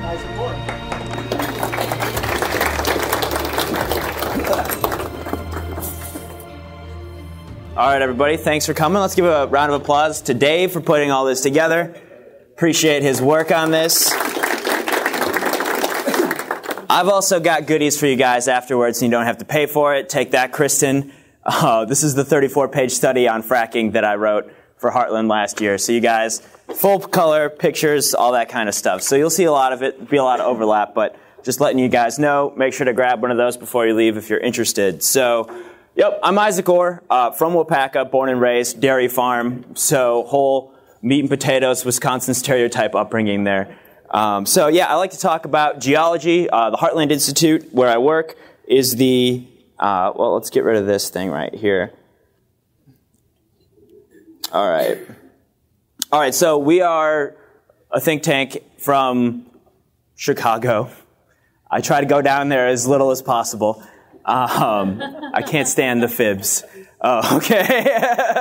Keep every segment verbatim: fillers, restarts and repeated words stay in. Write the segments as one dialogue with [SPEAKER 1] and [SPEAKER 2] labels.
[SPEAKER 1] Isaac Moore.
[SPEAKER 2] All right, everybody, thanks for coming. Let's give a round of applause to Dave for putting all this together. Appreciate his work on this. I've also got goodies for you guys afterwards, so you don't have to pay for it. Take that, Kristen. Uh, this is the thirty-four page study on fracking that I wrote for Heartland last year. So you guys, full color pictures, all that kind of stuff. So you'll see a lot of it, be a lot of overlap, but just letting you guys know, make sure to grab one of those before you leave if you're interested. So, yep, I'm Isaac Orr, uh, from Wapaka, born and raised, dairy farm, so whole meat and potatoes, Wisconsin stereotype upbringing there. Um, so yeah, I like to talk about geology. Uh, the Heartland Institute, where I work, is the, uh, well, let's get rid of this thing right here. All right. All right, so we are a think tank from Chicago. I try to go down there as little as possible. Um, I can't stand the fibs. Oh, okay.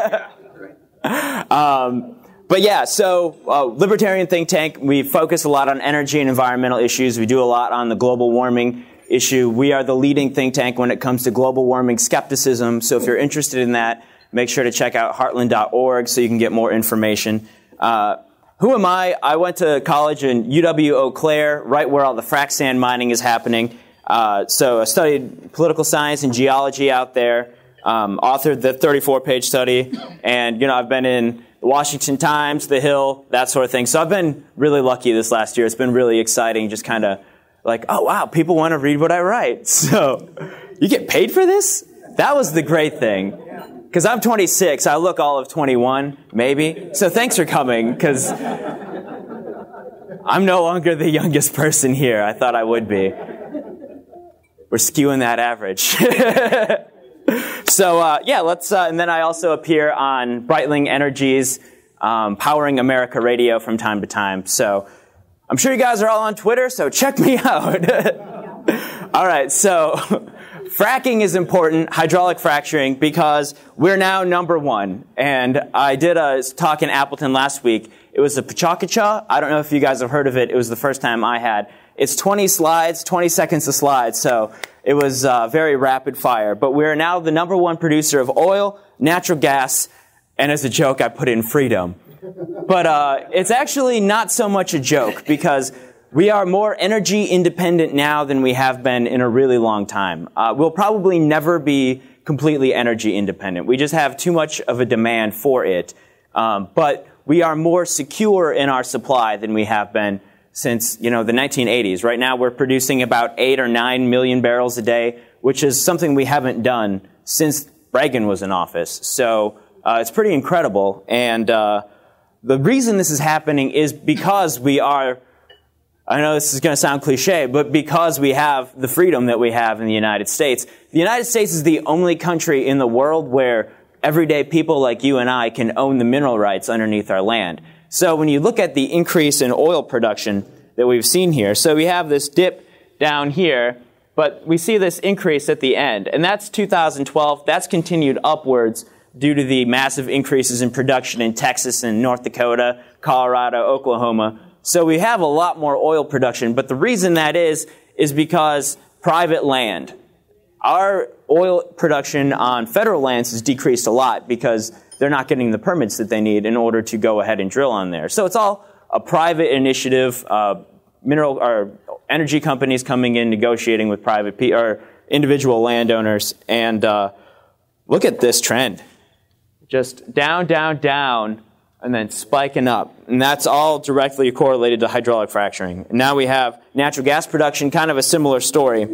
[SPEAKER 2] um, But yeah, so uh, libertarian think tank, we focus a lot on energy and environmental issues. We do a lot on the global warming issue. We are the leading think tank when it comes to global warming skepticism. So if you're interested in that, make sure to check out heartland dot org so you can get more information. Uh, who am I? I went to college in U W Eau Claire, right where all the frac sand mining is happening. Uh, so I studied political science and geology out there, um, authored the thirty-four page study, and you know I've been in the Washington Times, The Hill, that sort of thing. So I've been really lucky this last year. It's been really exciting, just kind of like, oh, wow, people want to read what I write. So you get paid for this? That was the great thing. Because I'm twenty-six. I look all of twenty-one, maybe. So thanks for coming, because I'm no longer the youngest person here. I thought I would be. We're skewing that average. So, uh, yeah, let's, uh, and then I also appear on Breitling Energy's um, Powering America Radio from time to time. So I'm sure you guys are all on Twitter, so check me out. All right, so fracking is important, hydraulic fracturing, because we're now number one. And I did a talk in Appleton last week. It was a Pachakacha. I don't know if you guys have heard of it. It was the first time I had. It's twenty slides, twenty seconds a slide, so it was uh, very rapid fire. But we're now the number one producer of oil, natural gas, and as a joke, I put in freedom. But uh, it's actually not so much a joke, because we are more energy independent now than we have been in a really long time. Uh, we'll probably never be completely energy independent. We just have too much of a demand for it. Um, but we are more secure in our supply than we have been since, you know, the nineteen eighties. Right now we're producing about eight or nine million barrels a day, which is something we haven't done since Reagan was in office. So uh, it's pretty incredible. And uh, the reason this is happening is because we are, I know this is going to sound cliche, but because we have the freedom that we have in the United States. The United States is the only country in the world where everyday people like you and I can own the mineral rights underneath our land. So when you look at the increase in oil production that we've seen here, so we have this dip down here, but we see this increase at the end. And that's two thousand twelve. That's continued upwards due to the massive increases in production in Texas and North Dakota, Colorado, Oklahoma. So we have a lot more oil production. But the reason that is, is because private land. Our oil production on federal lands has decreased a lot because they're not getting the permits that they need in order to go ahead and drill on there. So it's all a private initiative, uh, mineral or energy companies coming in, negotiating with private pe or individual landowners. And uh, look at this trend. Just down, down, down, and then spiking up. And that's all directly correlated to hydraulic fracturing. And now we have natural gas production, kind of a similar story.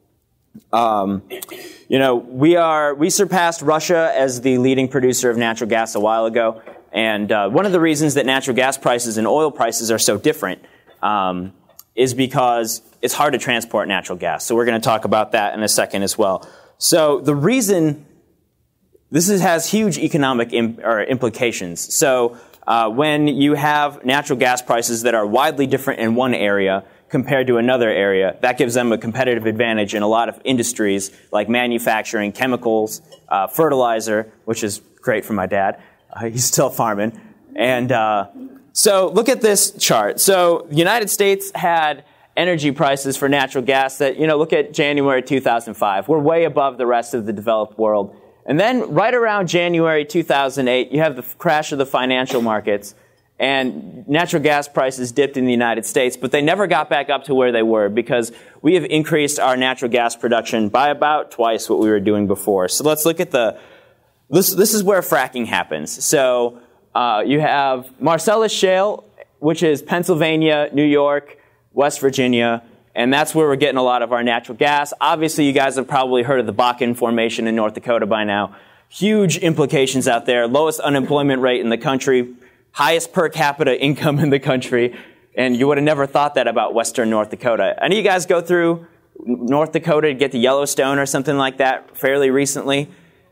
[SPEAKER 2] Um, you know, we are, we surpassed Russia as the leading producer of natural gas a while ago. And uh, one of the reasons that natural gas prices and oil prices are so different um, is because it's hard to transport natural gas. So we're going to talk about that in a second as well. So the reason, this is, has huge economic imp, or implications. So uh, when you have natural gas prices that are widely different in one area compared to another area, that gives them a competitive advantage in a lot of industries like manufacturing, chemicals, uh, fertilizer, which is great for my dad. Uh, he's still farming. And uh, so look at this chart. So the United States had energy prices for natural gas that, you know, look at January two thousand five. We're way above the rest of the developed world. And then right around January two thousand eight, you have the crash of the financial markets, and natural gas prices dipped in the United States, but they never got back up to where they were because we have increased our natural gas production by about twice what we were doing before. So let's look at the, this, this is where fracking happens. So uh, you have Marcellus Shale, which is Pennsylvania, New York, West Virginia, and that's where we're getting a lot of our natural gas. Obviously, you guys have probably heard of the Bakken Formation in North Dakota by now. Huge implications out there. Lowest unemployment rate in the country, highest per capita income in the country, and you would have never thought that about Western North Dakota. Any of you guys go through North Dakota to get to Yellowstone or something like that fairly recently?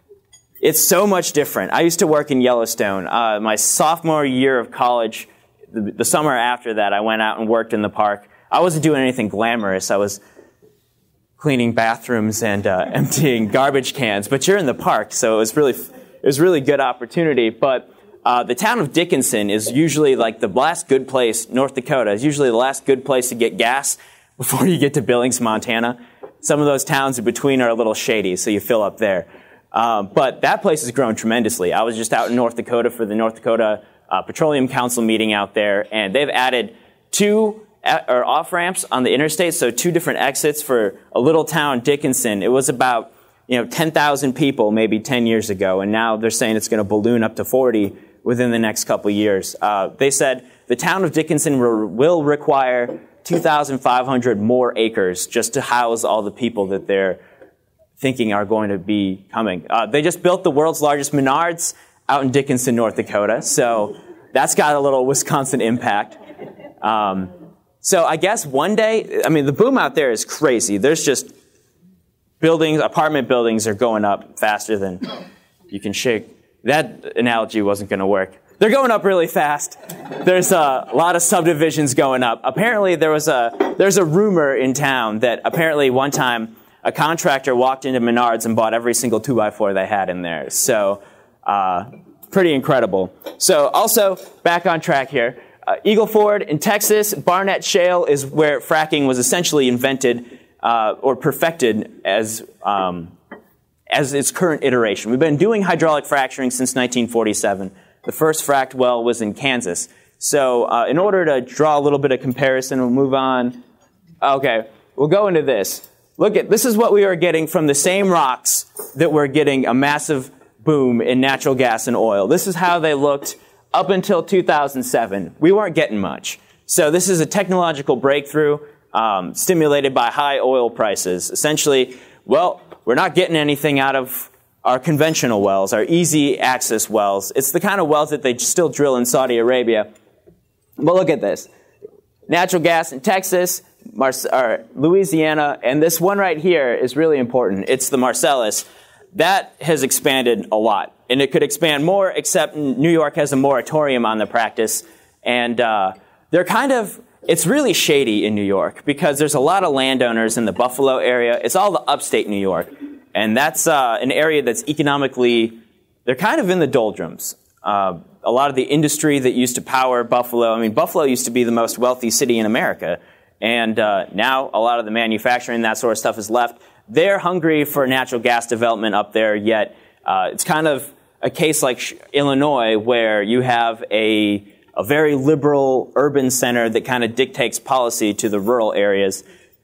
[SPEAKER 2] It's so much different. I used to work in Yellowstone. Uh, my sophomore year of college, the, the summer after that, I went out and worked in the park. I wasn't doing anything glamorous. I was cleaning bathrooms and uh, emptying garbage cans. But you're in the park, so it was really, it was really good opportunity. But uh, the town of Dickinson is usually like the last good place. North Dakota is usually the last good place to get gas before you get to Billings, Montana. Some of those towns in between are a little shady, so you fill up there. Um, but that place has grown tremendously. I was just out in North Dakota for the North Dakota uh, Petroleum Council meeting out there, and they've added two or off-ramps on the interstate, so two different exits for a little town, Dickinson. It was about, you know, ten thousand people maybe ten years ago, and now they're saying it's going to balloon up to forty within the next couple of years. Uh, they said the town of Dickinson re will require two thousand five hundred more acres just to house all the people that they're thinking are going to be coming. Uh, they just built the world's largest Menards out in Dickinson, North Dakota, so that's got a little Wisconsin impact. Um, So I guess one day, I mean, the boom out there is crazy. There's just buildings, apartment buildings are going up faster than you can shake. That analogy wasn't going to work. They're going up really fast. There's a lot of subdivisions going up. Apparently, there was a there's a rumor in town that apparently one time a contractor walked into Menards and bought every single two by four they had in there. So uh, pretty incredible. So also, back on track here. Uh, Eagle Ford in Texas, Barnett Shale is where fracking was essentially invented uh, or perfected as, um, as its current iteration. We've been doing hydraulic fracturing since nineteen forty-seven. The first fracked well was in Kansas. So uh, in order to draw a little bit of comparison, we'll move on. Okay, we'll go into this. Look at, this is what we are getting from the same rocks that we're getting a massive boom in natural gas and oil. This is how they looked up until two thousand seven. We weren't getting much. So this is a technological breakthrough um, stimulated by high oil prices. Essentially, well, we're not getting anything out of our conventional wells, our easy access wells. It's the kind of wells that they still drill in Saudi Arabia. But look at this. Natural gas in Texas, Mar or Louisiana, and this one right here is really important. It's the Marcellus. That has expanded a lot. And it could expand more, except New York has a moratorium on the practice. And uh, they're kind of, it's really shady in New York because there's a lot of landowners in the Buffalo area. It's all the upstate New York. And that's uh, an area that's economically, they're kind of in the doldrums. Uh, a lot of the industry that used to power Buffalo, I mean, Buffalo used to be the most wealthy city in America. And uh, now a lot of the manufacturing, that sort of stuff is left. They're hungry for natural gas development up there, yet uh, it's kind of a case like Illinois where you have a, a very liberal urban center that kind of dictates policy to the rural areas.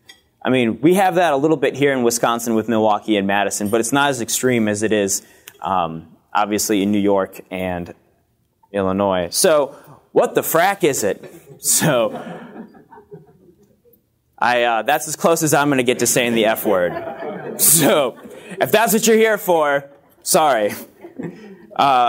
[SPEAKER 2] I mean, we have that a little bit here in Wisconsin with Milwaukee and Madison, but it's not as extreme as it is um, obviously in New York and Illinois. So what the frack is it? So I, uh, that's as close as I'm going to get to saying the F word. So if that's what you're here for, sorry. Uh,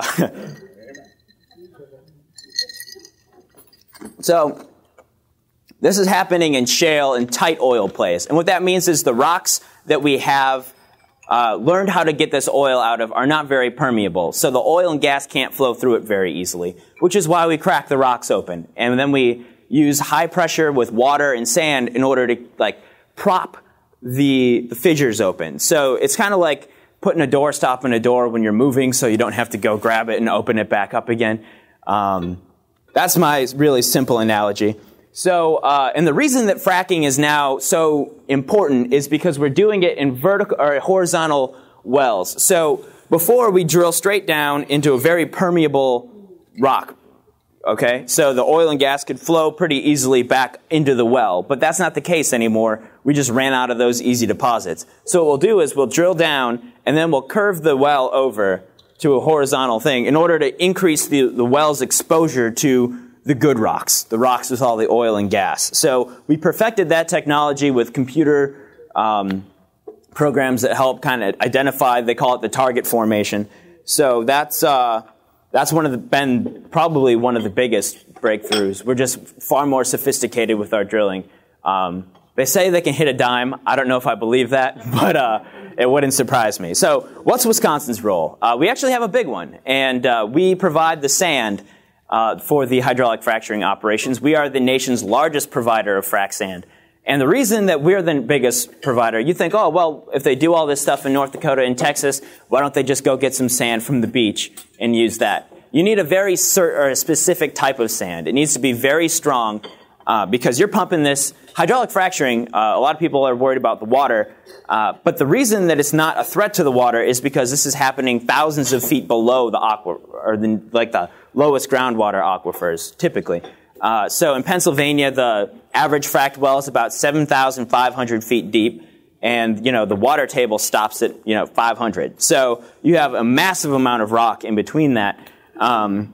[SPEAKER 2] so this is happening in shale and tight oil plays. And what that means is the rocks that we have uh, learned how to get this oil out of are not very permeable. So the oil and gas can't flow through it very easily, which is why we crack the rocks open. And then we use high pressure with water and sand in order to like prop the, the fissures open. So it's kind of like putting a doorstop in a door when you're moving so you don't have to go grab it and open it back up again. Um, that's my really simple analogy. So, uh, and the reason that fracking is now so important is because we're doing it in vertical or horizontal wells. So before we drill straight down into a very permeable rock. Okay, so the oil and gas could flow pretty easily back into the well, but that's not the case anymore. We just ran out of those easy deposits. So what we'll do is we'll drill down and then we'll curve the well over to a horizontal thing in order to increase the, the well's exposure to the good rocks, the rocks with all the oil and gas. So we perfected that technology with computer um, programs that help kind of identify, they call it the target formation. So that's uh, That's one of the, been probably one of the biggest breakthroughs. We're just far more sophisticated with our drilling. Um, they say they can hit a dime. I don't know if I believe that, but uh, it wouldn't surprise me. So what's Wisconsin's role? Uh, we actually have a big one, and uh, we provide the sand uh, for the hydraulic fracturing operations. We are the nation's largest provider of frac sand. And the reason that we're the biggest provider, you think, oh, well, if they do all this stuff in North Dakota and Texas, why don't they just go get some sand from the beach and use that? You need a very cert or a specific type of sand. It needs to be very strong uh, because you're pumping this. Hydraulic fracturing, uh, a lot of people are worried about the water, uh, but the reason that it's not a threat to the water is because this is happening thousands of feet below the aqua, or the, like the lowest groundwater aquifers, typically. Uh, so in Pennsylvania, the average fracked well is about seven thousand five hundred feet deep, and you know the water table stops at you know five hundred. So you have a massive amount of rock in between that. Um,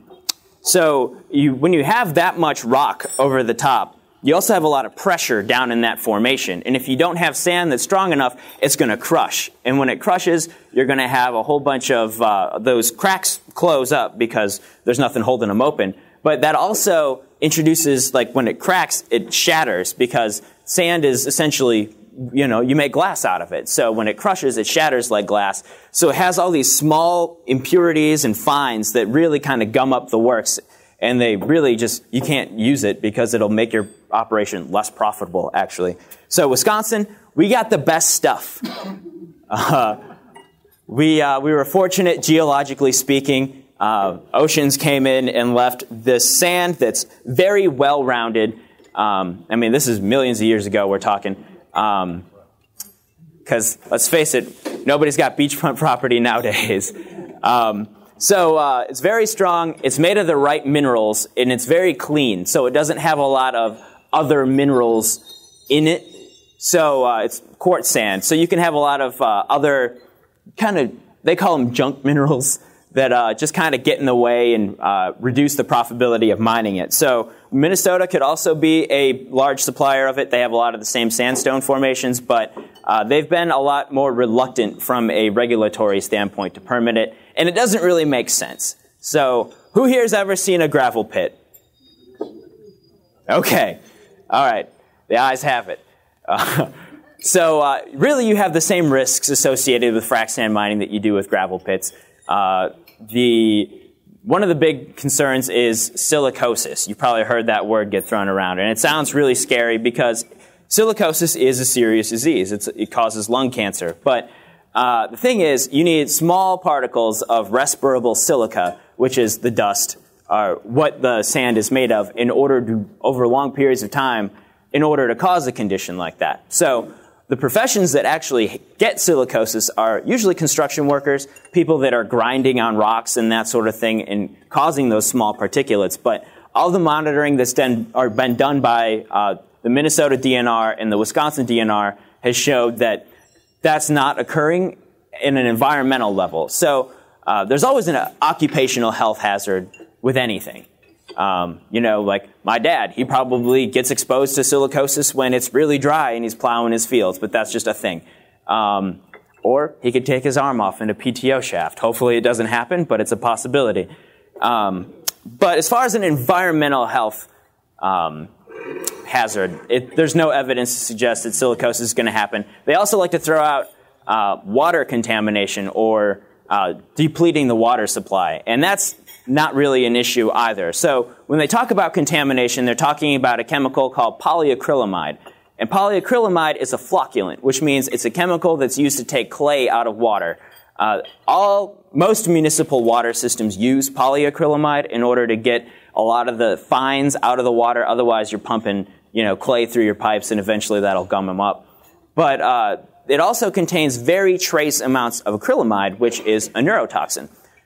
[SPEAKER 2] so you, when you have that much rock over the top, you also have a lot of pressure down in that formation. And if you don't have sand that's strong enough, it's going to crush. And when it crushes, you're going to have a whole bunch of uh, those cracks close up because there's nothing holding them open. But that also introduces, like when it cracks, it shatters because sand is essentially, you know, you make glass out of it. So when it crushes, it shatters like glass. So it has all these small impurities and fines that really kind of gum up the works. And they really just, you can't use it because it'll make your operation less profitable, actually. So Wisconsin, we got the best stuff. Uh, we, uh, we were fortunate, geologically speaking. Uh, oceans came in and left this sand that's very well-rounded. Um, I mean, this is millions of years ago we're talking. Um, because, let's face it, nobody's got beachfront property nowadays. Um, so uh, it's very strong. It's made of the right minerals, and it's very clean. So it doesn't have a lot of other minerals in it. So uh, it's quartz sand. So you can have a lot of uh, other kind of, they call them junk minerals, that uh, just kind of get in the way and uh, reduce the profitability of mining it. So Minnesota could also be a large supplier of it. They have a lot of the same sandstone formations, but uh, they've been a lot more reluctant from a regulatory standpoint to permit it, and it doesn't really make sense. So who here has ever seen a gravel pit? Okay. All right. The ayes have it. Uh, so uh, really you have the same risks associated with frac sand mining that you do with gravel pits. Uh, the, one of the big concerns is silicosis. You've probably heard that word get thrown around, and it sounds really scary because silicosis is a serious disease. It's, it causes lung cancer. But uh, the thing is, you need small particles of respirable silica, which is the dust, or what the sand is made of, in order to, over long periods of time, in order to cause a condition like that. So the professions that actually get silicosis are usually construction workers, people that are grinding on rocks and that sort of thing and causing those small particulates. But all the monitoring that's done, or been done by uh, the Minnesota D N R and the Wisconsin D N R has showed that that's not occurring in an environmental level. So uh, there's always an occupational health hazard with anything. Um, you know, like my dad, he probably gets exposed to silicosis when it's really dry and he's plowing his fields, but that's just a thing. Um, or he could take his arm off in a P T O shaft. Hopefully it doesn't happen, but it's a possibility. Um, but as far as an environmental health um, hazard, it, there's no evidence to suggest that silicosis is going to happen. They also like to throw out uh, water contamination or uh, depleting the water supply, and that's not really an issue either. So when they talk about contamination, they're talking about a chemical called polyacrylamide. And polyacrylamide is a flocculant, which means it's a chemical that's used to take clay out of water. Uh, all, most municipal water systems use polyacrylamide in order to get a lot of the fines out of the water. Otherwise, you're pumping, you know, clay through your pipes, and eventually that'll gum them up. But uh, it also contains very trace amounts of acrylamide, which is a neurotoxin.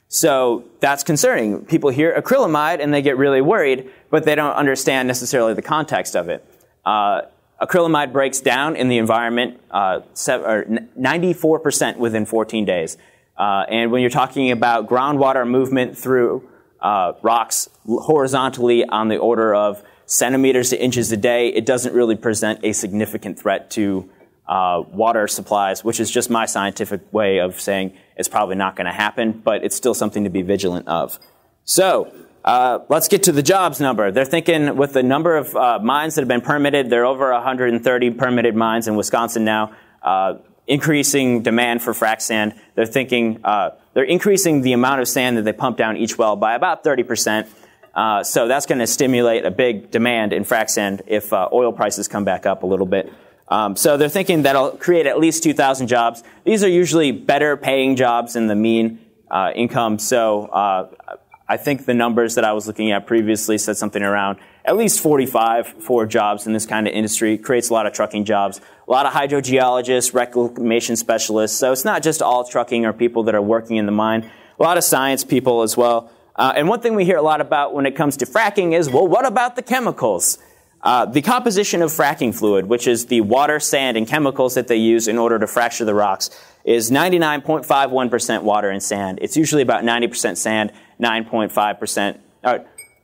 [SPEAKER 2] So that's concerning. People hear acrylamide and they get really worried, but they don't understand necessarily the context of it. Uh, acrylamide breaks down in the environment uh, ninety-four percent within fourteen days. Uh, and when you're talking about groundwater movement through uh, rocks horizontally on the order of centimeters to inches a day, it doesn't really present a significant threat to uh, water supplies, which is just my scientific way of saying it's probably not going to happen, but it's still something to be vigilant of. So uh, let's get to the jobs number. They're thinking with the number of uh, mines that have been permitted, there are over one hundred thirty permitted mines in Wisconsin now, uh, increasing demand for frac sand. They're thinking uh, they're increasing the amount of sand that they pump down each well by about thirty percent. Uh, so that's going to stimulate a big demand in frac sand if uh, oil prices come back up a little bit. Um, so they're thinking that'll create at least two thousand jobs. These are usually better paying jobs than the mean uh, income. So uh, I think the numbers that I was looking at previously said something around at least forty-five for jobs in this kind of industry. It creates a lot of trucking jobs, a lot of hydrogeologists, reclamation specialists. So it's not just all trucking or people that are working in the mine. A lot of science people as well. Uh, and one thing we hear a lot about when it comes to fracking is, well, what about the chemicals? Uh, the composition of fracking fluid, which is the water, sand, and chemicals that they use in order to fracture the rocks, is ninety-nine point five one percent water and sand. It's usually about ninety percent sand, nine point five percent, uh,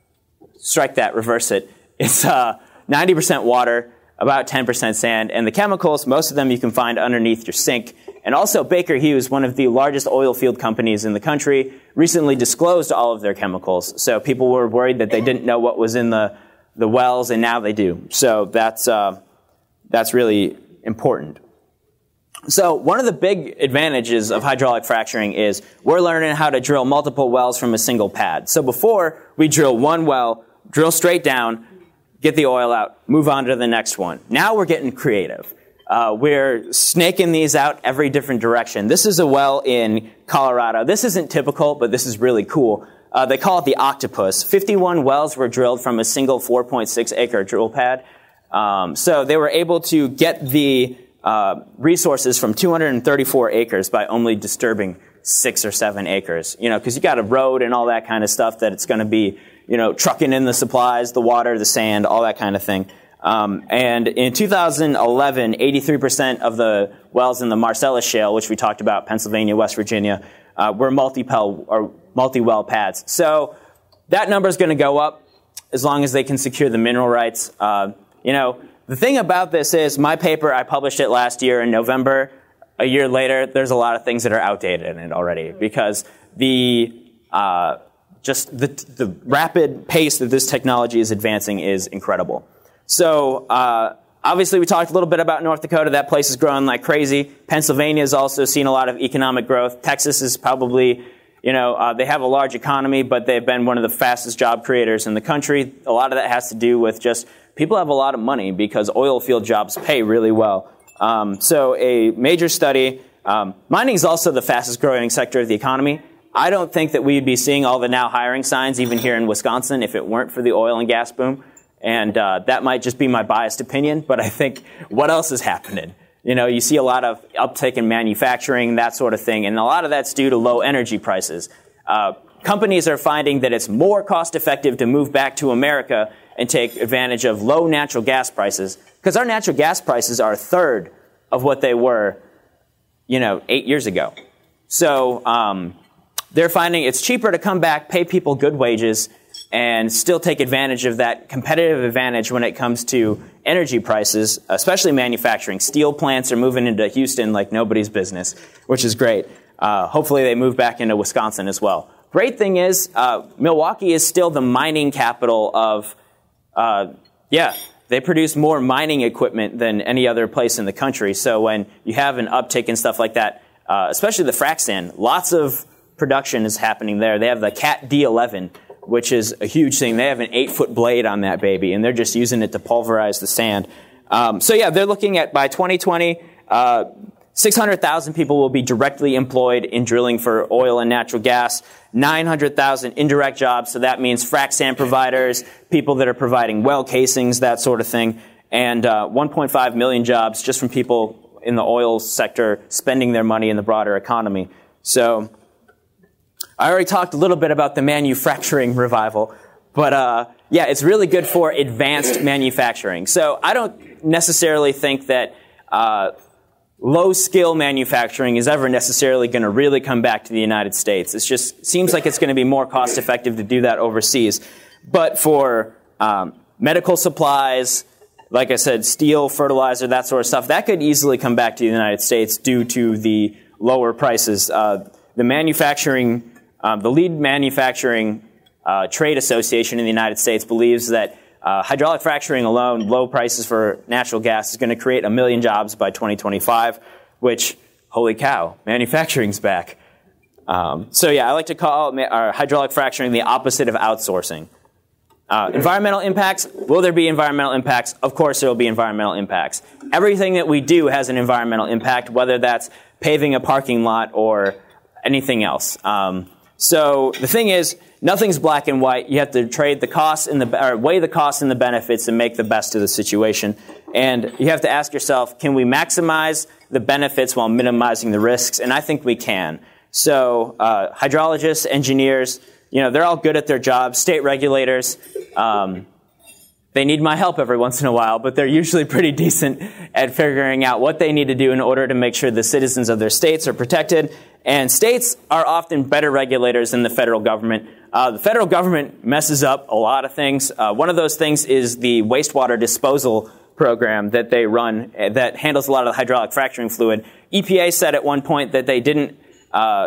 [SPEAKER 2] strike that, reverse it. It's uh, ninety percent water, about ten percent sand, and the chemicals, most of them you can find underneath your sink. And also Baker Hughes, one of the largest oil field companies in the country, recently disclosed all of their chemicals. So people were worried that they didn't know what was in the the wells, and now they do. So that's uh, that's really important. So one of the big advantages of hydraulic fracturing is we're learning how to drill multiple wells from a single pad. So before, we drill one well, drill straight down, get the oil out, move on to the next one. Now we're getting creative. Uh, we're snaking these out every different direction. This is a well in Colorado. This isn't typical, but this is really cool. Uh, they call it the octopus. fifty-one wells were drilled from a single four point six acre drill pad. Um, so they were able to get the uh, resources from two hundred thirty-four acres by only disturbing six or seven acres. You know, because you got a road and all that kind of stuff that it's going to be, you know, trucking in the supplies, the water, the sand, all that kind of thing. Um, and in two thousand eleven, eighty-three percent of the wells in the Marcellus Shale, which we talked about, Pennsylvania, West Virginia, uh, were multi-well or multi-well pads. So that number is going to go up as long as they can secure the mineral rights. Uh, you know, the thing about this is my paper, I published it last year in November. A year later, there's a lot of things that are outdated in it already because the uh, just the, the rapid pace that this technology is advancing is incredible. So uh, obviously we talked a little bit about North Dakota. That place is growing like crazy. Pennsylvania has also seen a lot of economic growth. Texas is probably, you know, uh, they have a large economy, but they've been one of the fastest job creators in the country. A lot of that has to do with just people have a lot of money because oil field jobs pay really well. Um, so a major study, um, mining is also the fastest growing sector of the economy. I don't think that we'd be seeing all the now hiring signs even here in Wisconsin if it weren't for the oil and gas boom. And uh, that might just be my biased opinion, but I think what else is happening? You know, you see a lot of uptake in manufacturing, that sort of thing, and a lot of that's due to low energy prices. Uh, companies are finding that it's more cost effective to move back to America and take advantage of low natural gas prices, because our natural gas prices are a third of what they were, you know, eight years ago. So um, they're finding it's cheaper to come back, pay people good wages, and still take advantage of that competitive advantage when it comes to energy prices, especially manufacturing. Steel plants are moving into Houston like nobody's business, which is great. Uh, hopefully they move back into Wisconsin as well. Great thing is, uh, Milwaukee is still the mining capital of, uh, yeah, they produce more mining equipment than any other place in the country. So when you have an uptick in stuff like that, uh, especially the frac sand, lots of production is happening there. They have the Cat D eleven, which is a huge thing. They have an eight-foot blade on that baby, and they're just using it to pulverize the sand. Um, so yeah, they're looking at, by twenty twenty, uh, six hundred thousand people will be directly employed in drilling for oil and natural gas, nine hundred thousand indirect jobs, so that means frac sand providers, people that are providing well casings, that sort of thing, and uh, one point five million jobs just from people in the oil sector spending their money in the broader economy. So I already talked a little bit about the manufacturing revival, but uh, yeah, it's really good for advanced manufacturing. So I don't necessarily think that uh, low-skill manufacturing is ever necessarily going to really come back to the United States. It just seems like it's going to be more cost-effective to do that overseas. But for um, medical supplies, like I said, steel, fertilizer, that sort of stuff, that could easily come back to the United States due to the lower prices. Uh, the manufacturing, um, the lead manufacturing uh, trade association in the United States believes that uh, hydraulic fracturing alone, low prices for natural gas, is going to create a million jobs by twenty twenty-five, which, holy cow, manufacturing's back. Um, so yeah, I like to call uh, hydraulic fracturing the opposite of outsourcing. Uh, environmental impacts, will there be environmental impacts? Of course there will be environmental impacts. Everything that we do has an environmental impact, whether that's paving a parking lot or anything else. Um, so the thing is, nothing's black and white. You have to trade the costs and the, or weigh the costs and the benefits and make the best of the situation. And you have to ask yourself, can we maximize the benefits while minimizing the risks? And I think we can. So uh, hydrologists, engineers, you know, they're all good at their jobs. State regulators, um, they need my help every once in a while, but they're usually pretty decent at figuring out what they need to do in order to make sure the citizens of their states are protected. And states are often better regulators than the federal government. Uh, the federal government messes up a lot of things. Uh, one of those things is the wastewater disposal program that they run that handles a lot of the hydraulic fracturing fluid. E P A said at one point that they didn't uh,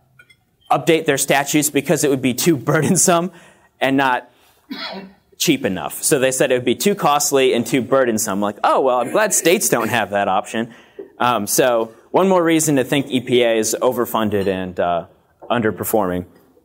[SPEAKER 2] update their statutes because it would be too burdensome and not cheap enough. So they said it would be too costly and too burdensome. Like, oh, well, I'm glad states don't have that option. Um, so one more reason to think E P A is overfunded and uh, underperforming.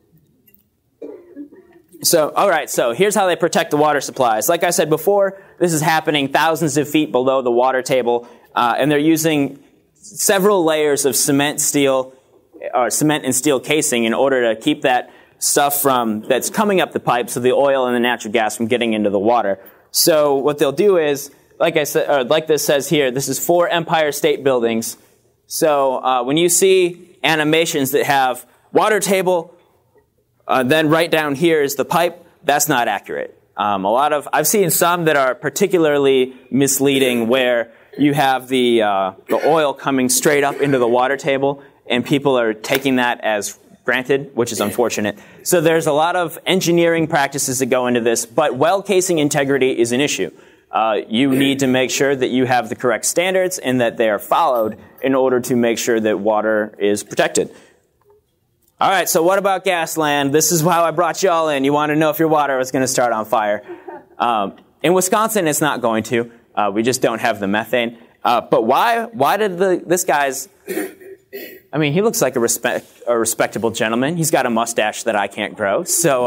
[SPEAKER 2] So, all right, so here's how they protect the water supplies. Like I said before, this is happening thousands of feet below the water table, uh, and they're using several layers of cement, steel, or cement and steel casing in order to keep that stuff from that's coming up the pipe, so the oil and the natural gas from getting into the water. So what they'll do is, like I said, or like this says here, this is four Empire State Buildings. So uh, when you see animations that have water table, uh, then right down here is the pipe, that's not accurate. Um, a lot of I've seen some that are particularly misleading, where you have the uh, the oil coming straight up into the water table, and people are taking that as granted, which is unfortunate. So there's a lot of engineering practices that go into this, but well casing integrity is an issue. Uh, you need to make sure that you have the correct standards and that they are followed in order to make sure that water is protected. All right, so what about Gasland? This is how I brought you all in. You want to know if your water was going to start on fire. Um, in Wisconsin, it's not going to. Uh, we just don't have the methane. Uh, but why? Why did the, this guy's... I mean, he looks like a, respect, a respectable gentleman. He's got a mustache that I can't grow. So,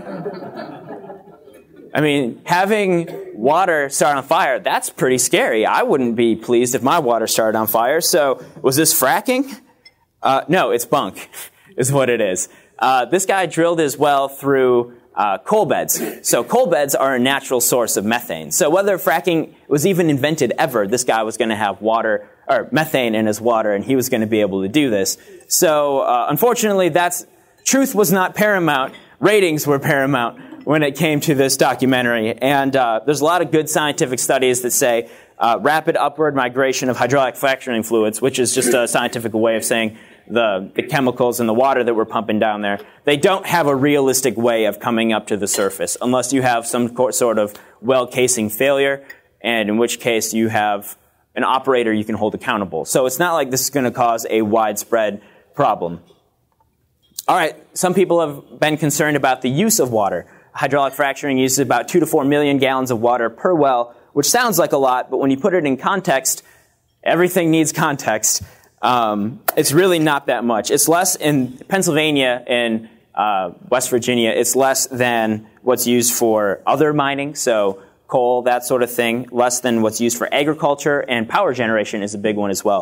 [SPEAKER 2] uh, I mean, having water start on fire, that's pretty scary. I wouldn't be pleased if my water started on fire. So, was this fracking? Uh, no, it's bunk, is what it is. Uh, this guy drilled his well through uh, coal beds. So, coal beds are a natural source of methane. So, whether fracking was even invented ever, this guy was going to have water or methane in his water, and he was going to be able to do this. So, uh, unfortunately, that's truth was not paramount. Ratings were paramount when it came to this documentary. And uh, there's a lot of good scientific studies that say uh, rapid upward migration of hydraulic fracturing fluids, which is just a scientific way of saying the, the chemicals in the water that we're pumping down there. They don't have a realistic way of coming up to the surface unless you have some sort of well casing failure, and in which case you have an operator you can hold accountable. So it's not like this is going to cause a widespread problem. All right, some people have been concerned about the use of water. Hydraulic fracturing uses about two to four million gallons of water per well, which sounds like a lot, but when you put it in context, everything needs context. Um, it's really not that much. It's less in Pennsylvania and uh, West Virginia. It's less than what's used for other mining, so coal, that sort of thing, less than what's used for agriculture, and power generation is a big one as well.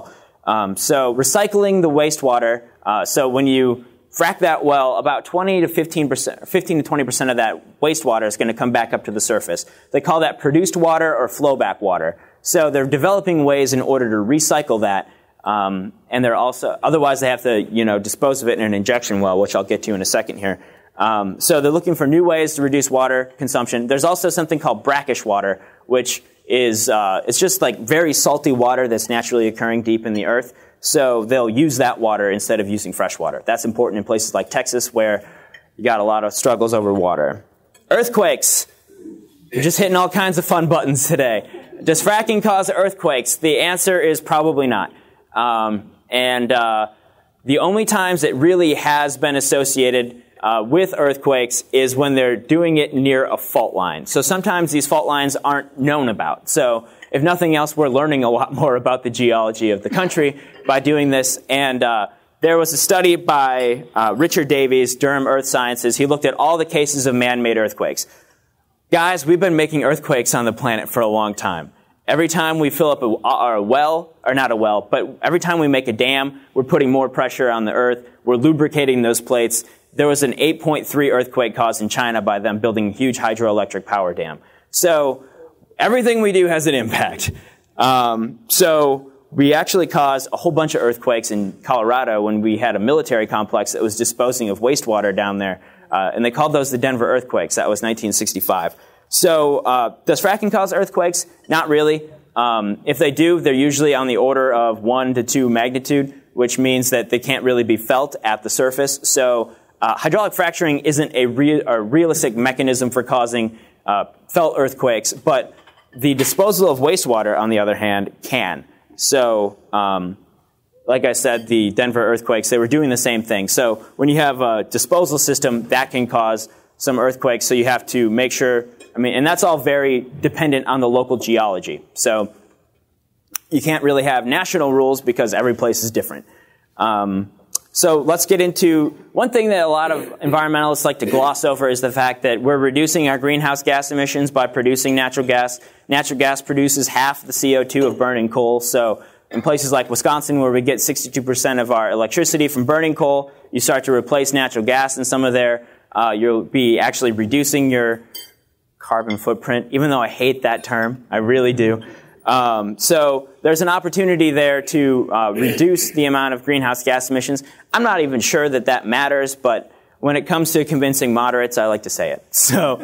[SPEAKER 2] Um, so recycling the wastewater, uh, so when you frack that well, about twenty to fifteen percent, fifteen to twenty percent of that wastewater is going to come back up to the surface. They call that produced water or flowback water. So they're developing ways in order to recycle that, um, and they're also, otherwise they have to, you know, dispose of it in an injection well, which I'll get to in a second here. Um, so they're looking for new ways to reduce water consumption. There's also something called brackish water, which is, uh, it's just like very salty water that's naturally occurring deep in the earth. So they'll use that water instead of using fresh water. That's important in places like Texas where you got a lot of struggles over water. Earthquakes. We're just hitting all kinds of fun buttons today. Does fracking cause earthquakes? The answer is probably not. Um, and uh, the only times it really has been associated uh, with earthquakes is when they're doing it near a fault line. So sometimes these fault lines aren't known about. So if nothing else, we're learning a lot more about the geology of the country by doing this. And uh, there was a study by uh, Richard Davies, Durham Earth Sciences. He looked at all the cases of man-made earthquakes. Guys, we've been making earthquakes on the planet for a long time. Every time we fill up a, a well, or not a well, but every time we make a dam, we're putting more pressure on the earth. We're lubricating those plates. There was an eight point three earthquake caused in China by them building a huge hydroelectric power dam. So everything we do has an impact. Um, so we actually caused a whole bunch of earthquakes in Colorado when we had a military complex that was disposing of wastewater down there. Uh, and they called those the Denver earthquakes. That was nineteen sixty-five. So uh, does fracking cause earthquakes? Not really. Um, if they do, they're usually on the order of one to two magnitude, which means that they can't really be felt at the surface. So uh, hydraulic fracturing isn't a, rea a realistic mechanism for causing uh, felt earthquakes, but the disposal of wastewater, on the other hand, can. So um, like I said, the Denver earthquakes, they were doing the same thing. So when you have a disposal system, that can cause some earthquakes. So you have to make sure, I mean, and that's all very dependent on the local geology. So you can't really have national rules because every place is different. Um, so let's get into one thing that a lot of environmentalists like to gloss over is the fact that we're reducing our greenhouse gas emissions by producing natural gas. Natural gas produces half the C O two of burning coal. So in places like Wisconsin, where we get sixty-two percent of our electricity from burning coal, you start to replace natural gas in some of there. Uh, you'll be actually reducing your carbon footprint, even though I hate that term. I really do. Um, so there's an opportunity there to uh, reduce the amount of greenhouse gas emissions. I'm not even sure that that matters, but when it comes to convincing moderates, I like to say it. So,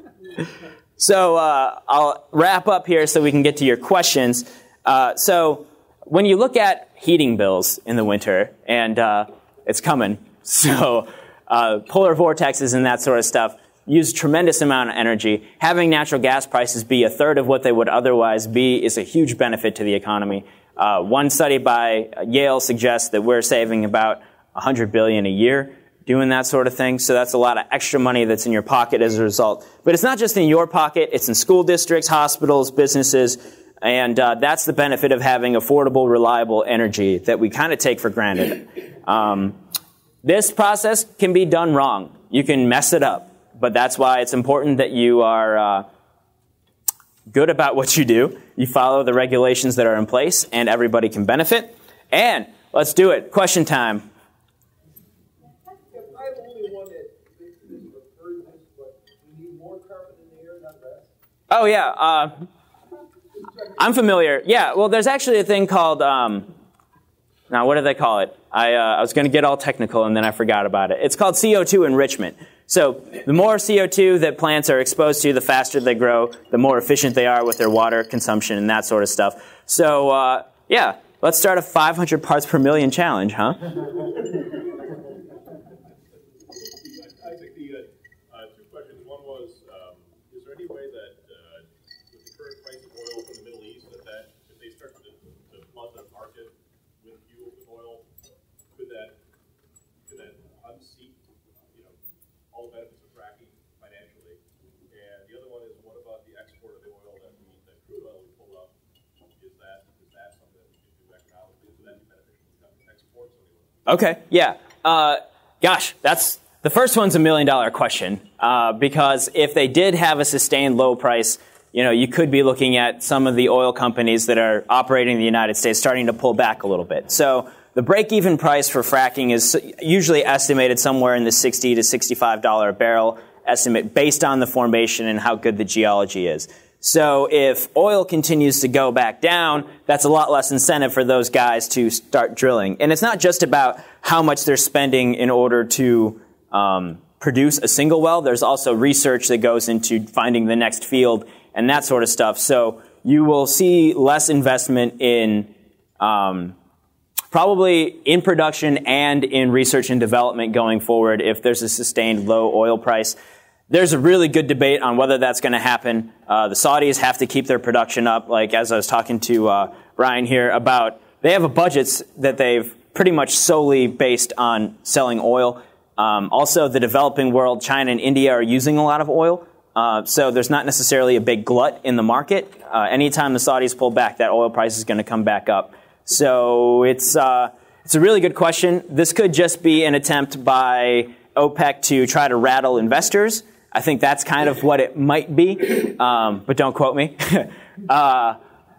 [SPEAKER 2] so uh, I'll wrap up here so we can get to your questions. Uh, so when you look at heating bills in the winter, and uh, it's coming, so uh, polar vortexes and that sort of stuff use a tremendous amount of energy. Having natural gas prices be a third of what they would otherwise be is a huge benefit to the economy. Uh, one study by Yale suggests that we're saving about one hundred billion dollars a year doing that sort of thing. So that's a lot of extra money that's in your pocket as a result. But it's not just in your pocket. It's in school districts, hospitals, businesses. And uh, that's the benefit of having affordable, reliable energy that we kind of take for granted. Um, this process can be done wrong. You can mess it up. But that's why it's important that you are uh, good about what you do. You follow the regulations that are in place, and everybody can benefit. And let's do it. Question time.
[SPEAKER 1] I'm the only one that referred this, but we need more carbon in the air, not less.
[SPEAKER 2] Oh, yeah. Uh, I'm familiar. Yeah, well, there's actually a thing called, um, now what do they call it? I, uh, I was going to get all technical, and then I forgot about it. It's called C O two enrichment. So the more C O two that plants are exposed to, the faster they grow, the more efficient they are with their water consumption and that sort of stuff. So, uh, yeah, let's start a five hundred parts per million challenge, huh?
[SPEAKER 3] I think the uh, two questions. One was, um, is there any way that uh, with the current price of oil from the Middle East, that, that if they start to, to flood the market with fuel with oil, could that could that unseat, you know, all the benefits of fracking financially? And the other one is, what about the export of the oil that we, that crude oil we pull up? Is that is that something that we can do economically? Is that beneficial to exports?
[SPEAKER 2] Okay, yeah. Uh, gosh, that's the first one's a million dollar question uh, because if they did have a sustained low price you know, you could be looking at some of the oil companies that are operating in the United States starting to pull back a little bit. So the break-even price for fracking is usually estimated somewhere in the sixty to sixty-five dollars a barrel estimate based on the formation and how good the geology is. So if oil continues to go back down, that's a lot less incentive for those guys to start drilling. And it's not just about how much they're spending in order to um, produce a single well. There's also research that goes into finding the next field and that sort of stuff. So you will see less investment in um, probably in production and in research and development going forward if there's a sustained low oil price. There's a really good debate on whether that's going to happen. Uh, the Saudis have to keep their production up, like as I was talking to uh, Brian here about, they have a budgets that they've pretty much solely based on selling oil. Um, also, the developing world, China and India, are using a lot of oil. Uh, so there's not necessarily a big glut in the market. Uh, anytime the Saudis pull back, that oil price is going to come back up. So it's, uh, it's a really good question. This could just be an attempt by OPEC to try to rattle investors. I think that's kind of what it might be, um, but don't quote me. uh,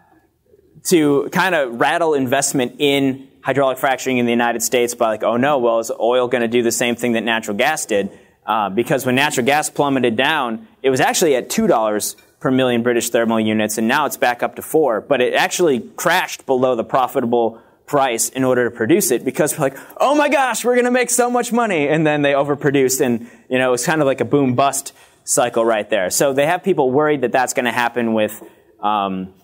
[SPEAKER 2] to kind of rattle investment in hydraulic fracturing in the United States by like, oh no, well, is oil going to do the same thing that natural gas did? Uh, because when natural gas plummeted down, it was actually at two dollars per million British thermal units, and now it's back up to four. But it actually crashed below the profitable price in order to produce it because we're like, oh my gosh, we're going to make so much money. And then they overproduced, and you know, it's kind of like a boom bust cycle right there. So they have people worried that that's going to happen with um,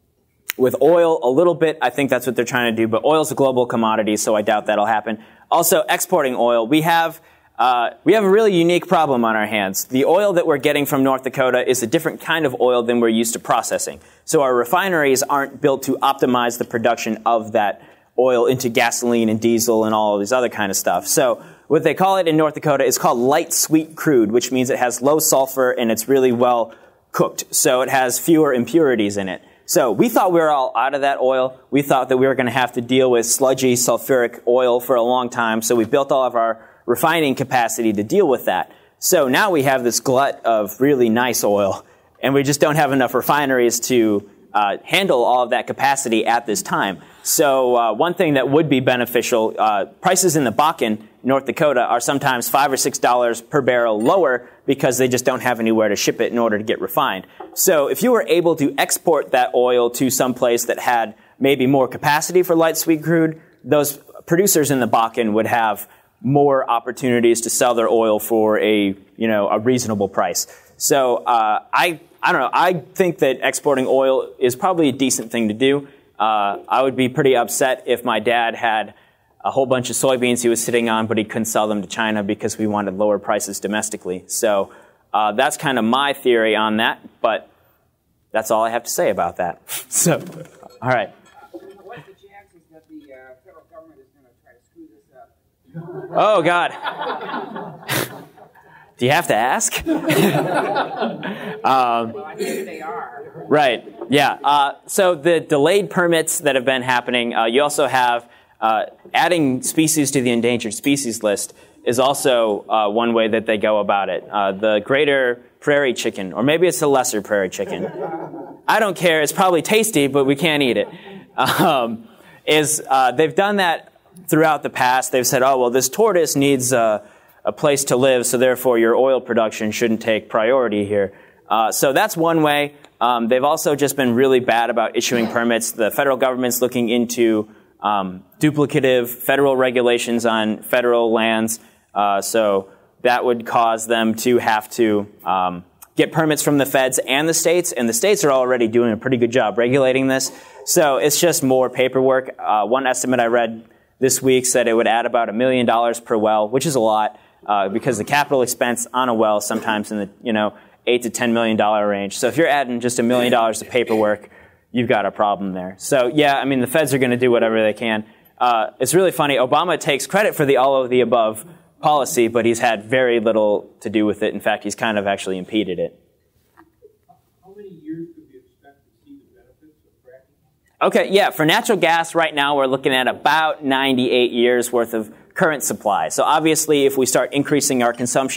[SPEAKER 2] with oil a little bit. I think that's what they're trying to do, but oil's a global commodity, so I doubt that'll happen. Also, exporting oil, we have uh, we have a really unique problem on our hands. The oil that we're getting from North Dakota is a different kind of oil than we're used to processing. So our refineries aren't built to optimize the production of that oil into gasoline and diesel and all of these other kind of stuff. So what they call it in North Dakota is called light sweet crude, which means it has low sulfur and it's really well cooked. So it has fewer impurities in it. So we thought we were all out of that oil. We thought that we were going to have to deal with sludgy sulfuric oil for a long time. So we built all of our refining capacity to deal with that. So now we have this glut of really nice oil, and we just don't have enough refineries to uh, handle all of that capacity at this time. So uh, one thing that would be beneficial, uh, prices in the Bakken, North Dakota, are sometimes five or six dollars per barrel lower because they just don't have anywhere to ship it in order to get refined. So if you were able to export that oil to some place that had maybe more capacity for light sweet crude, those producers in the Bakken would have more opportunities to sell their oil for a, you know, a reasonable price. So uh, I, I don't know. I think that exporting oil is probably a decent thing to do. Uh, I would be pretty upset if my dad had a whole bunch of soybeans he was sitting on, but he couldn't sell them to China because we wanted lower prices domestically. So uh, that's kind of my theory on that, but that's all I have to say about that. So, all right.
[SPEAKER 4] What's the chances that the uh, federal government is going to try to screw this up?
[SPEAKER 2] Oh, God. Do you have to ask? um,
[SPEAKER 4] well, I think they are.
[SPEAKER 2] Right. Yeah. Uh, so the delayed permits that have been happening, uh, you also have uh, adding species to the endangered species list is also uh, one way that they go about it. Uh, the greater prairie chicken, or maybe it's the lesser prairie chicken. I don't care. It's probably tasty, but we can't eat it. Um, is uh, they've done that throughout the past. They've said, oh, well, this tortoise needs uh, a place to live, so therefore your oil production shouldn't take priority here. Uh, so that's one way. Um, they've also just been really bad about issuing permits. The federal government's looking into um, duplicative federal regulations on federal lands. Uh, so that would cause them to have to um, get permits from the feds and the states, and the states are already doing a pretty good job regulating this. So it's just more paperwork. Uh, one estimate I read this week said it would add about a million dollars per well, which is a lot, uh, because the capital expense on a well sometimes in the, you know, eight to ten million dollar range. So if you're adding just a million dollars to paperwork, you've got a problem there. So yeah, I mean, the feds are going to do whatever they can. Uh, it's really funny. Obama takes credit for the all of the above policy, but he's had very little to do with it. In fact, he's kind of actually impeded it.
[SPEAKER 1] How many years could we expect to see the benefits of fracking?
[SPEAKER 2] Okay, yeah, for natural gas right now, we're looking at about ninety-eight years worth of current supply. So obviously, if we start increasing our consumption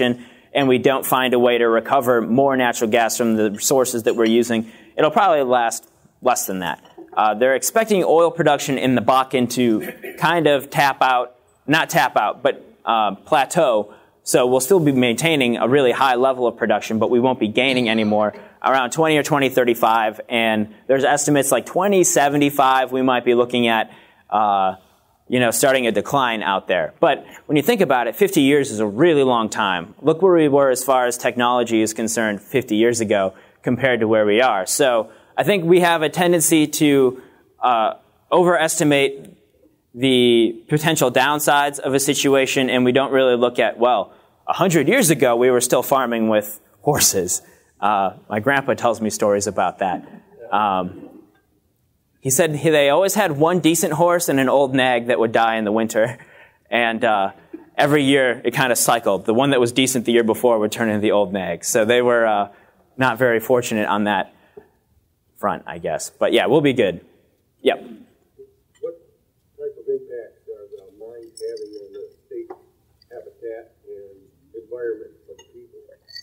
[SPEAKER 2] and we don't find a way to recover more natural gas from the sources that we're using, it'll probably last less than that. Uh, they're expecting oil production in the Bakken to kind of tap out, not tap out, but uh, plateau. So we'll still be maintaining a really high level of production, but we won't be gaining anymore around twenty or twenty thirty-five. And there's estimates like twenty seventy-five we might be looking at, uh, you know, starting a decline out there. But when you think about it, fifty years is a really long time. Look where we were as far as technology is concerned fifty years ago compared to where we are. So I think we have a tendency to uh, overestimate the potential downsides of a situation, and we don't really look at, well, a hundred years ago we were still farming with horses. Uh, my grandpa tells me stories about that. Um, he said he, they always had one decent horse and an old nag that would die in the winter, and uh, every year it kind of cycled. The one that was decent the year before would turn into the old nag. So they were uh, not very fortunate on that front, I guess. But yeah, we'll be good. Yep.
[SPEAKER 5] What type of impacts are the mines having on the state habitat and environment for the people?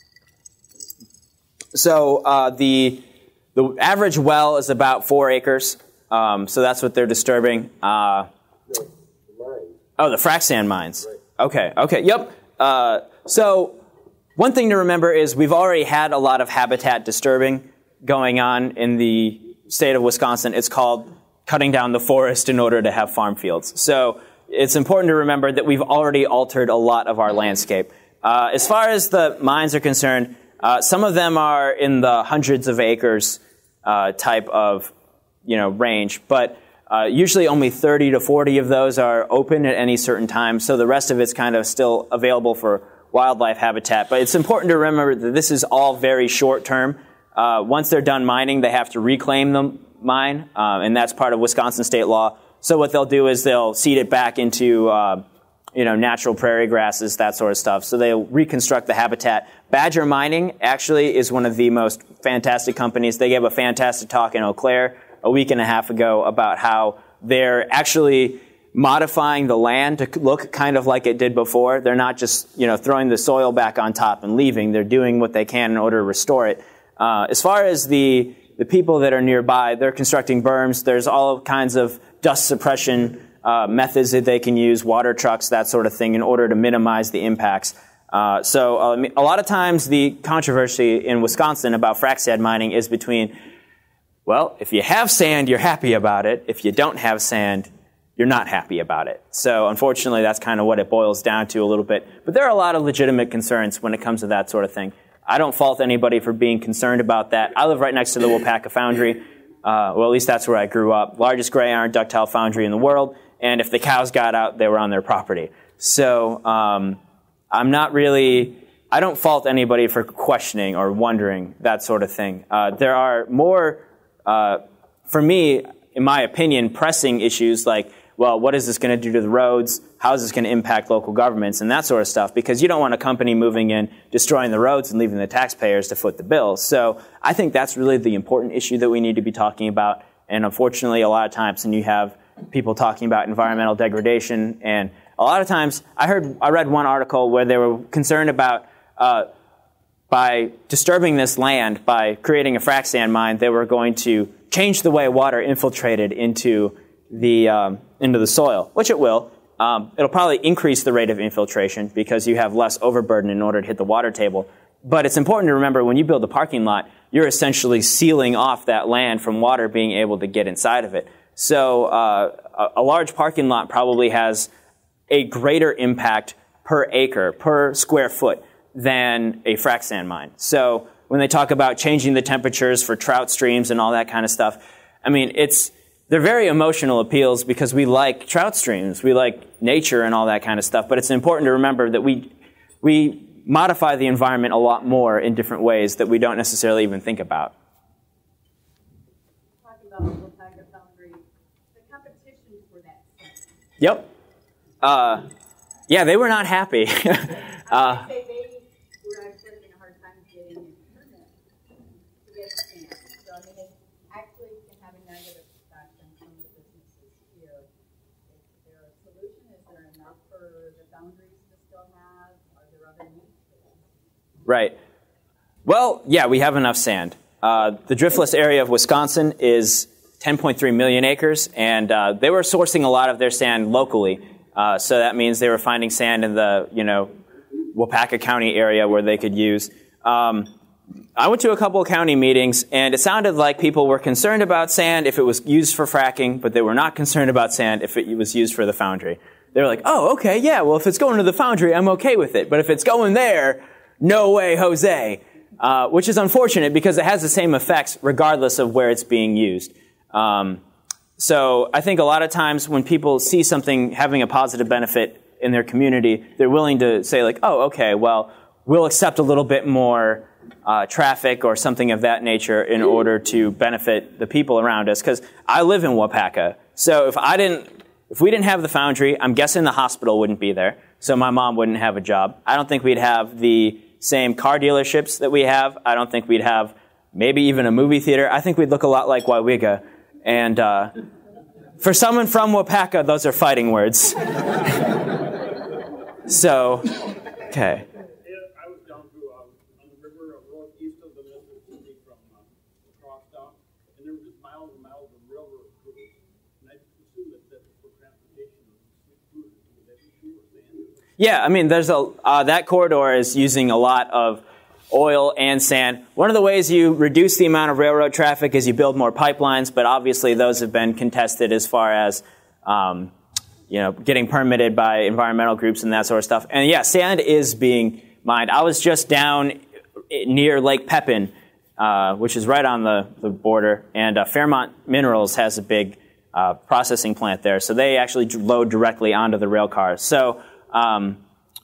[SPEAKER 2] So uh, the the average well is about four acres. Um, so that's what they're disturbing. Uh,
[SPEAKER 5] No, the mines.
[SPEAKER 2] oh, the frac sand mines.
[SPEAKER 5] Right.
[SPEAKER 2] Okay. Okay. Yep. Uh, so one thing to remember is we've already had a lot of habitat disturbing going on in the state of Wisconsin. It's called cutting down the forest in order to have farm fields. So it's important to remember that we've already altered a lot of our landscape. Uh, as far as the mines are concerned, uh, some of them are in the hundreds of acres uh, type of, you know, range, but uh, usually only thirty to forty of those are open at any certain time. So the rest of it's kind of still available for wildlife habitat. But it's important to remember that this is all very short term. Uh, once they're done mining, they have to reclaim the mine, uh, and that's part of Wisconsin state law. So what they'll do is they'll seed it back into, uh, you know, natural prairie grasses, that sort of stuff. So they'll reconstruct the habitat. Badger Mining actually is one of the most fantastic companies. They gave a fantastic talk in Eau Claire a week and a half ago about how they're actually modifying the land to look kind of like it did before. They're not just, you know, throwing the soil back on top and leaving. They're doing what they can in order to restore it. Uh, as far as the, the people that are nearby, they're constructing berms. There's all kinds of dust suppression uh, methods that they can use, water trucks, that sort of thing, in order to minimize the impacts. Uh, so uh, a lot of times the controversy in Wisconsin about frac sand mining is between, well, if you have sand, you're happy about it. If you don't have sand, you're not happy about it. So unfortunately, that's kind of what it boils down to a little bit. But there are a lot of legitimate concerns when it comes to that sort of thing. I don't fault anybody for being concerned about that. I live right next to the Wapaka Foundry. Uh, well, at least that's where I grew up. Largest gray iron ductile foundry in the world. And if the cows got out, they were on their property. So um, I'm not really, I don't fault anybody for questioning or wondering that sort of thing. Uh, there are more, uh, for me, in my opinion, pressing issues like, well, what is this going to do to the roads? How is this going to impact local governments and that sort of stuff? Because you don't want a company moving in, destroying the roads and leaving the taxpayers to foot the bill. So I think that's really the important issue that we need to be talking about. And unfortunately, a lot of times when you have people talking about environmental degradation, and a lot of times I heard, I read one article where they were concerned about uh, by disturbing this land, by creating a frac sand mine, they were going to change the way water infiltrated into the um, into the soil, which it will. Um, it'll probably increase the rate of infiltration because you have less overburden in order to hit the water table. But it's important to remember when you build a parking lot, you're essentially sealing off that land from water being able to get inside of it. So uh, a, a large parking lot probably has a greater impact per acre, per square foot, than a frac sand mine. So when they talk about changing the temperatures for trout streams and all that kind of stuff, I mean, it's they're very emotional appeals because we like trout streams, we like nature and all that kind of stuff. But it's important to remember that we we modify the environment a lot more in different ways that we don't necessarily even think about.
[SPEAKER 6] Talking about the Wapaka Foundry, the competition for that site.
[SPEAKER 2] Yep. Uh, yeah, they were not happy. uh,
[SPEAKER 6] they, they were actually having a hard time getting a permit to get sand. So I mean, it actually can have a negative effect on some of the businesses here. Is there a solution? Is there enough for the boundaries to still have? Are there other needs for them?
[SPEAKER 2] Right. Well, yeah, we have enough sand. Uh, the driftless area of Wisconsin is ten point three million acres, and uh, they were sourcing a lot of their sand locally. Uh, so that means they were finding sand in the, you know, Wapaka County area where they could use. Um, I went to a couple of county meetings, and it sounded like people were concerned about sand if it was used for fracking, but they were not concerned about sand if it was used for the foundry. They were like, oh, okay, yeah, well, if it's going to the foundry, I'm okay with it. But if it's going there, no way, Jose. Uh, which is unfortunate because it has the same effects regardless of where it's being used. Um, so I think a lot of times when people see something having a positive benefit in their community, they're willing to say like, oh, okay, well, we'll accept a little bit more uh, traffic or something of that nature in order to benefit the people around us. Because I live in Wapaka, so if I didn't, if we didn't have the foundry, I'm guessing the hospital wouldn't be there, so my mom wouldn't have a job. I don't think we'd have the same car dealerships that we have. I don't think we'd have maybe even a movie theater. I think we'd look a lot like Waiwiga. And uh, for someone from Wapaka, those are fighting words. So, okay.
[SPEAKER 7] I was down to um, on the river, a road east of the Mississippi from um, across down, and there were just miles and miles of railroad crews. And I just assumed that that was for transportation of sweet food. Would that be true or sand?
[SPEAKER 2] Yeah, I mean, there's a uh, that corridor is using a lot of oil and sand. One of the ways you reduce the amount of railroad traffic is you build more pipelines, but obviously those have been contested as far as um, you know, getting permitted by environmental groups and that sort of stuff. And yeah, sand is being mined. I was just down near Lake Pepin, uh, which is right on the, the border, and uh, Fairmont Minerals has a big uh, processing plant there, so they actually load directly onto the rail cars. So um,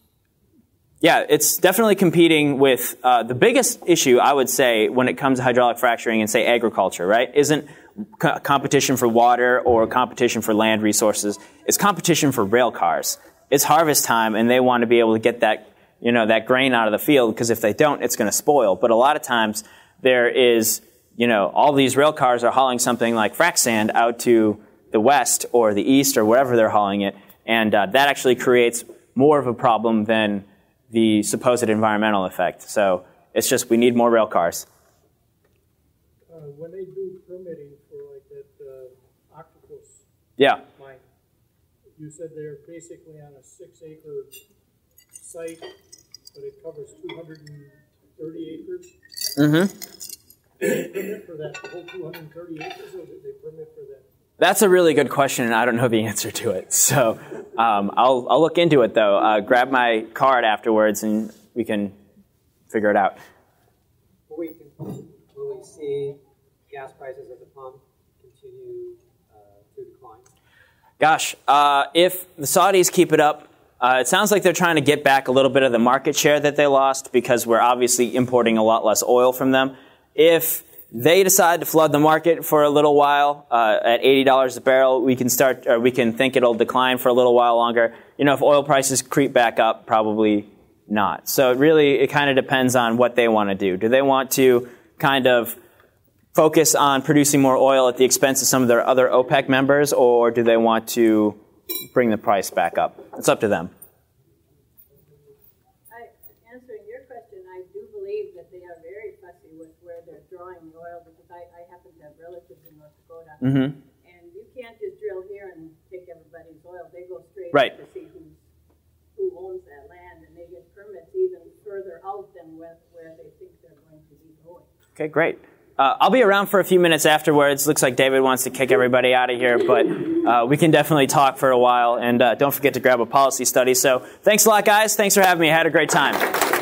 [SPEAKER 2] yeah, it's definitely competing with uh, the biggest issue, I would say, when it comes to hydraulic fracturing and, say, agriculture, right, isn't co competition for water or competition for land resources. It's competition for rail cars. It's harvest time, and they want to be able to get that, you know, that grain out of the field, because if they don't, it's going to spoil. But a lot of times there is, you know, all these rail cars are hauling something like frac sand out to the west or the east or wherever they're hauling it, and uh, that actually creates more of a problem than the supposed environmental effect. So it's just we need more rail cars.
[SPEAKER 8] Uh, when they do permitting for like that uh, octopus
[SPEAKER 2] Yeah.
[SPEAKER 8] mine, you said they're basically on a six-acre site, but it covers two hundred thirty acres.
[SPEAKER 2] Mm-hmm.
[SPEAKER 8] Did they permit for that whole two hundred thirty acres, or did they permit for that?
[SPEAKER 2] That's a really good question, and I don't know the answer to it. So um, I'll, I'll look into it, though. Uh, grab my card afterwards, and we can figure it out.
[SPEAKER 9] Will we, will we see gas prices at the pump continue uh, to decline?
[SPEAKER 2] Gosh, uh, if the Saudis keep it up, uh, it sounds like they're trying to get back a little bit of the market share that they lost, because we're obviously importing a lot less oil from them. If they decide to flood the market for a little while uh, at eighty dollars a barrel, we can start, or we can think it'll decline for a little while longer. You know, if oil prices creep back up, probably not. So it really, it kind of depends on what they want to do. Do they want to kind of focus on producing more oil at the expense of some of their other OPEC members, or do they want to bring the price back up? It's up to them.
[SPEAKER 6] Answering your question, I do believe that they are very fussy with where they're drawing the oil, because I, I happen to have relatives in North Dakota,
[SPEAKER 2] Mm-hmm.
[SPEAKER 6] and you can't just drill here and take everybody's oil. They go straight
[SPEAKER 2] Right.
[SPEAKER 6] to see who's, who owns that land, and they get permits even further out than where, where they think they're going to be going.
[SPEAKER 2] Okay, great. Uh, I'll be around for a few minutes afterwards. Looks like David wants to kick everybody out of here, but uh, we can definitely talk for a while. And uh, don't forget to grab a policy study. So thanks a lot, guys. Thanks for having me. I had a great time.